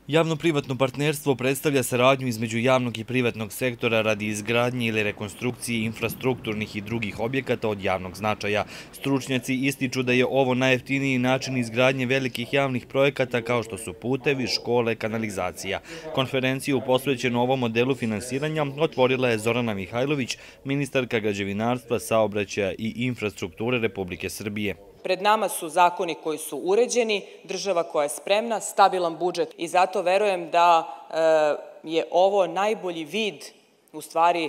Javno-privatno partnerstvo predstavlja saradnju između javnog i privatnog sektora radi izgradnje ili rekonstrukcije infrastrukturnih i drugih objekata od javnog značaja. Stručnjaci ističu da je ovo najjeftiniji način izgradnje velikih javnih projekata kao što su putevi, škole, kanalizacija. Konferenciju posvećenu ovom modelu finansiranja otvorila je Zorana Mihajlović, ministarka građevinarstva, saobraćaja i infrastrukture Republike Srbije. Pred nama su zakoni koji su uređeni, država koja je spremna, stabilan budžet i zato verujem da je ovo najbolji vid, u stvari,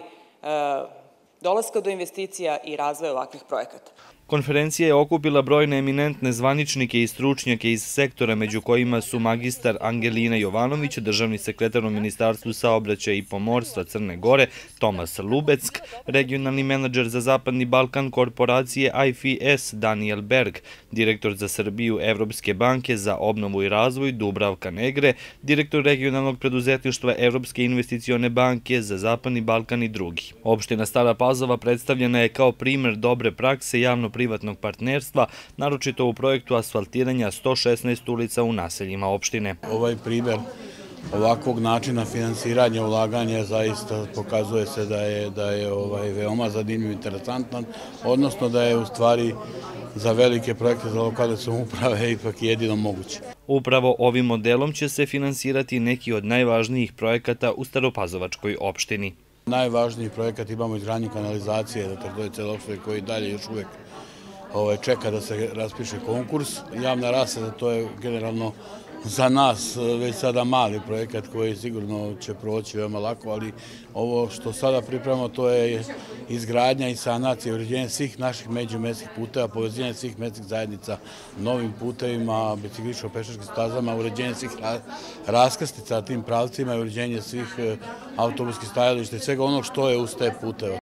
dolaska do investicija i razvoja ovakvih projekata. Konferencija je okupila brojne eminentne zvaničnike i stručnjake iz sektora, među kojima su magistar Angelina Jovanović, državni sekretar u Ministarstvu saobraćaja i pomorstva Crne Gore, Tomas Lubeck, regionalni menadžer za Zapadni Balkan korporacije IFS Daniel Berg, direktor za Srbiju Evropske banke za obnovu i razvoj Dubravka Negre, direktor regionalnog preduzetništva Evropske investicione banke za Zapadni Balkan i drugi. Opština Stara Pazova predstavljena je kao primer dobre prakse javno-privatnog partnerstva, naročito u projektu asfaltiranja 116 ulica u naseljima opštine. Ovaj primjer ovakvog načina finansiranja ulaganja zaista pokazuje se da je veoma zanimljiv i interesantan, odnosno da je u stvari za velike projekte za lokalne samouprave ipak jedino moguće. Upravo ovim modelom će se finansirati neki od najvažnijih projekata u Staropazovačkoj opštini. Najvažniji projekat imamo izgradnju kanalizacije na teritoriji cele opštine koji dalje još uvek čeka da se raspiše konkurs. Javna rasveta, to je generalno za nas već sada mali projekat koji sigurno će proći veoma lako, ali ovo što sada pripremamo to je izgradnja i sanacija i uređenje svih naših međumestskih puteva, povezivanje svih mestskih zajednica novim putevima, biciklističko-pešačkim stazama, uređenje svih raskrstica na tim pravcima i uređenje svih autobuskih stajališta i svega onog što je uz te puteve.